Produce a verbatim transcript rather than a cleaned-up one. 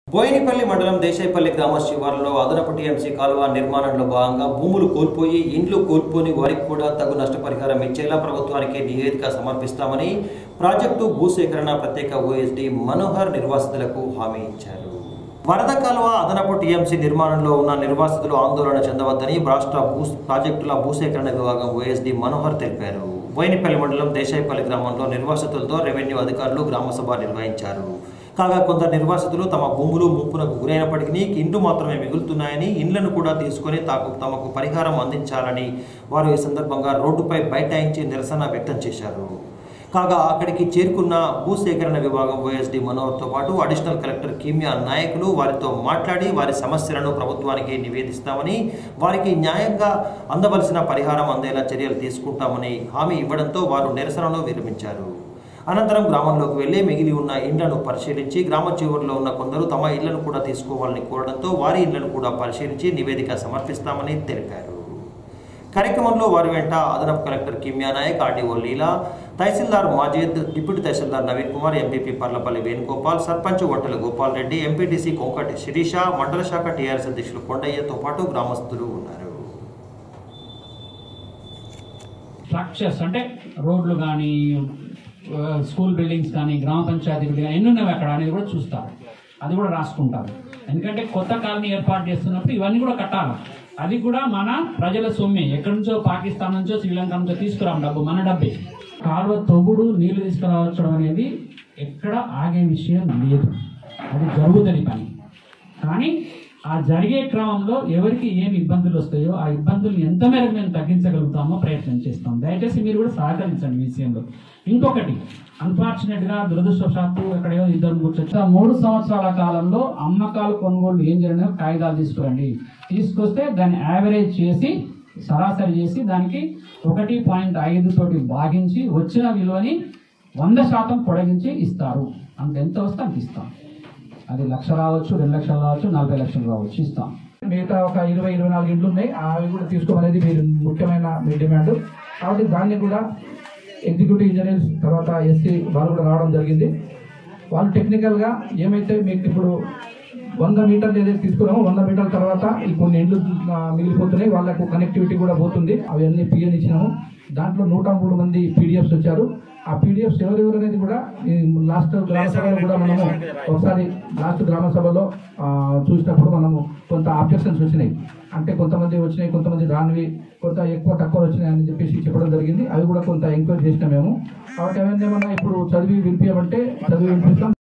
బోయినపల్లి మండలం దేశాయిపల్లి గ్రామ శివారులో అదనపు టీఎంసీ కాలువ నిర్మాణంలో భాగంగా భూములు కోల్పోయి ఇండ్లు కోల్పోని వారికి కూడా తగు నష్టపరిహారం ఇచ్చేలా ప్రభుత్వానికి నివేదిక సమర్పిస్తామని ప్రాజెక్టు భూసేకరణ ప్రత్యేక ఓఎస్డీ మనోహర్ నిర్వాసితులకు హామీ ఇచ్చారు. వరద కాలువ అదనపు టీఎంసీ నిర్మాణంలో ఉన్న నిర్వాసితులు ఆందోళన చెందవద్దని రాష్ట్ర భూ ప్రాజెక్టుల భూసేకరణ విభాగం ఓఎస్డీ మనోహర్ తెలిపారు. బోయినపల్లి మండలం దేశాయిపల్లి గ్రామంలో నిర్వాసితులతో రెవెన్యూ అధికారులు గ్రామసభ నిర్వహించారు. కాగా కొందరు నిర్వాసితులు తమ భూములు ముప్పునకు గురైనప్పటికీ ఇండ్లు మాత్రమే మిగులుతున్నాయని ఇండ్లను కూడా తీసుకుని తాకు తమకు పరిహారం అందించాలని వారు ఈ సందర్భంగా రోడ్డుపై బైఠాయించి నిరసన వ్యక్తం చేశారు. కాగా అక్కడికి చేరుకున్న భూసేకరణ విభాగం ఓఎస్డీ మనోహర్తో పాటు అడిషనల్ కలెక్టర్ కిమియా నాయకులు వారితో మాట్లాడి వారి సమస్యలను ప్రభుత్వానికి నివేదిస్తామని, వారికి న్యాయంగా అందవలసిన పరిహారం అందేలా చర్యలు తీసుకుంటామని హామీ ఇవ్వడంతో వారు నిరసనను విరమించారు. అనంతరం గ్రామంలోకి వెళ్లి మిగిలి ఉన్న ఇండ్లను పరిశీలించి గ్రామ చివరిలో ఉన్న కొందరు తమ ఇళ్లను కూడా తీసుకోవాలని కోరడంతో వారి ఇళ్లను కూడా పరిశీలించి నివేదిక సమర్పిస్తామని తెలిపారు. కార్యక్రమంలో వారి వెంట అదనపు collector Kimiya Nayak, RDO Leela, tahsildar Majid, deputy tahsildar Naveen Kumar, MPP Parlapalli Venugopal, sarpanch Ontela Gopal Reddy, MPTC Konkati Sirisha, మండల శాఖ టీఆర్ఎస్ అధ్యక్షులు కొండయ్యతో పాటు గ్రామస్తులు ఉన్నారు. స్ట్రక్చర్స్ అంటే రోడ్లు కానీ, స్కూల్ బిల్డింగ్స్ కానీ, గ్రామ పంచాయతీ బిల్డింగ్ ఎన్ని ఉన్నవి అక్కడ అనేది కూడా చూస్తారు, అది కూడా రాసుకుంటారు. ఎందుకంటే కొత్త కాలనీ ఏర్పాటు చేస్తున్నప్పుడు ఇవన్నీ కూడా కట్టాలి. అది కూడా మన ప్రజల సొమ్మే, ఎక్కడి నుంచో పాకిస్తాన్ నుంచో శ్రీలంక నుంచో తీసుకురాం డబ్బు, మన డబ్బే. కాలువ తొగుడు నీళ్లు తీసుకురావచ్చడం అనేది ఎక్కడ ఆగే విషయం లేదు, అది జరుగుతుంది పని. కానీ ఆ జరిగే క్రమంలో ఎవరికి ఏమి ఇబ్బందులు వస్తాయో ఆ ఇబ్బందులు ఎంత మేరకు మేము తగ్గించగలుగుతామో ప్రయత్నం చేస్తాం. దయచేసి మీరు కూడా సహకరించండి ఈ విషయంలో. ఇంకొకటి, అన్ఫార్చునేట్ గా దురదృష్టవశాత్తు ఎక్కడో ఇద్దరు కూర్చొచ్చి మూడు సంవత్సరాల కాలంలో అమ్మకాలు కొనుగోలు ఏం జరిగినా కాగితాలు తీసుకురండి, తీసుకొస్తే దాన్ని యావరేజ్ చేసి సరాసరి చేసి దానికి ఒకటి పాయింట్ ఐదు తోటి భాగించి వచ్చిన విలువని వంద శాతం పొడిగించి ఇస్తారు. అంత ఎంత వస్తే అంత ఇస్తాం. అది లక్ష రావచ్చు, రెండు లక్షలు రావచ్చు, నలభై లక్షలు రావచ్చు, ఇస్తాం. మిగతా ఒక ఇరవై ఇరవై నాలుగు ఇండ్లు ఉన్నాయి, అవి కూడా తీసుకోమనేది మీరు ముఖ్యమైన మీ డిమాండ్. కాబట్టి దాన్ని కూడా ఎగ్జిక్యూటివ్ ఇంజనీర్స్ తర్వాత ఎస్సీ వాళ్ళు కూడా రావడం జరిగింది. వాళ్ళు టెక్నికల్గా ఏమైతే మీకు ఇప్పుడు వంద మీటర్లు ఏదైతే తీసుకున్నామో వంద మీటర్ల తర్వాత ఈ కొన్ని ఇండ్లు మిగిలిపోతున్నాయి, వాళ్ళకు కనెక్టివిటీ కూడా పోతుంది. అవన్నీ పిఎన్ ఇచ్చినాము. దాంట్లో నూట మూడు మంది పీడిఎఫ్స్ వచ్చారు. ఆ పీడిఎఫ్స్ ఎవరెవరు అనేది కూడా లాస్ట్ గ్రామ సభలో కూడా మనము ఒకసారి లాస్ట్ గ్రామ సభలో చూసినప్పుడు మనము కొంత ఆబ్జెక్షన్స్ వచ్చినాయి. అంటే కొంతమంది వచ్చినాయి, కొంతమంది రానివి, కొంత ఎక్కువ తక్కువ వచ్చినాయి అని చెప్పేసి చెప్పడం జరిగింది. అవి కూడా కొంత ఎంక్వైరీ చేసినాం మేము. కాబట్టి అవన్నీ ఏమన్నా ఇప్పుడు చదివి వినిపించమంటే చదివి వినిపిస్తాం.